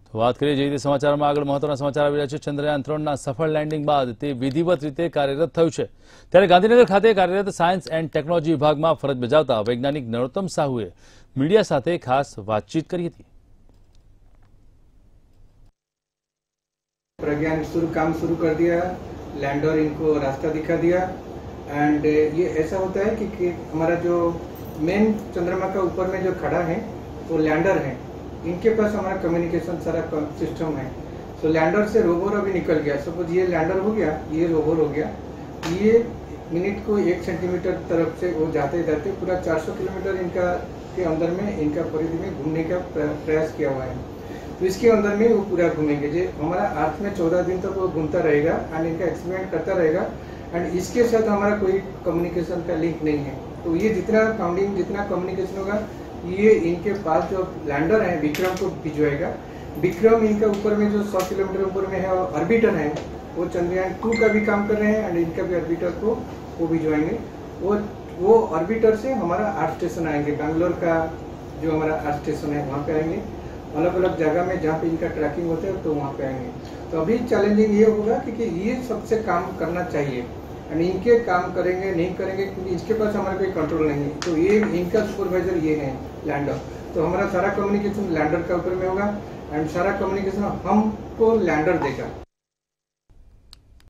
વાત કરીએ જે રીતે સમાચારમાં આગળ મહત્વના સમાચાર આવી રહ્યા છે। ચંદ્રયાન 3ના સફળ લેન્ડિંગ બાદ તે વિધિવત રીતે કાર્યરત થયું છે। ત્યારે ગાંધીનગર ખાતે કાર્યરત સાયન્સ એન્ડ ટેકનોલોજી વિભાગમાં ફરજ બજાવતા વૈજ્ઞાનિક નરોત્તમ સાહુએ મીડિયા સાથે ખાસ વાતચીત કરી હતી। प्रज्ञान काम शुरू कर दिया, लैंडर इनको रास्ता दिखा दिया। एंड ये ऐसा होता है कि हमारा जो मेन चंद्रमा का ऊपर में जो खड़ा है वो लैंडर है, इनके पास हमारा कम्युनिकेशन सारा सिस्टम है। सो लैंडर से रोवर अभी निकल गया। सपोज ये लैंडर हो गया, ये रोवर हो गया, ये मिनट को 1 सेंटीमीटर तरफ से वो जाते जाते पूरा 400 किलोमीटर इनका के अंदर में इनका परिधि में घूमने का प्रयास किया हुआ है। तो इसके अंदर में वो पूरा घूमेंगे। जो हमारा अर्थ में 14 दिन तक वो घूमता रहेगा एंड इनका एक्सपेरिमेंट करता रहेगा। एंड इसके साथ हमारा कोई कम्युनिकेशन का लिंक नहीं है। तो ये जितना साउंडिंग जितना कम्युनिकेशन होगा ये इनके पास जो लैंडर है विक्रम को भिजवाएगा। विक्रम इनका ऊपर में जो 100 किलोमीटर ऊपर में है ऑर्बिटर है, वो चंद्रयान 2 का भी काम कर रहे हैं एंड इनका भी ऑर्बिटर को वो भिजवाएंगे। वो ऑर्बिटर से हमारा अर्थ स्टेशन आएंगे। बैंगलोर का जो हमारा अर्थ स्टेशन है वहाँ पे आएंगे, अलग अलग जगह में जहाँ पे इनका ट्रैकिंग होता है तो वहाँ पे आएंगे। तो अभी चैलेंजिंग ये होगा क्योंकि ये सबसे काम करना चाहिए एंड इनके काम करेंगे नहीं करेंगे क्योंकि इसके पास हमारा कोई कंट्रोल नहीं है। तो ये इनका सुपरवाइजर ये है लैंडर। तो हमारा सारा कम्युनिकेशन लैंडर का ऊपर में होगा एंड सारा कम्युनिकेशन हमको लैंडर देगा।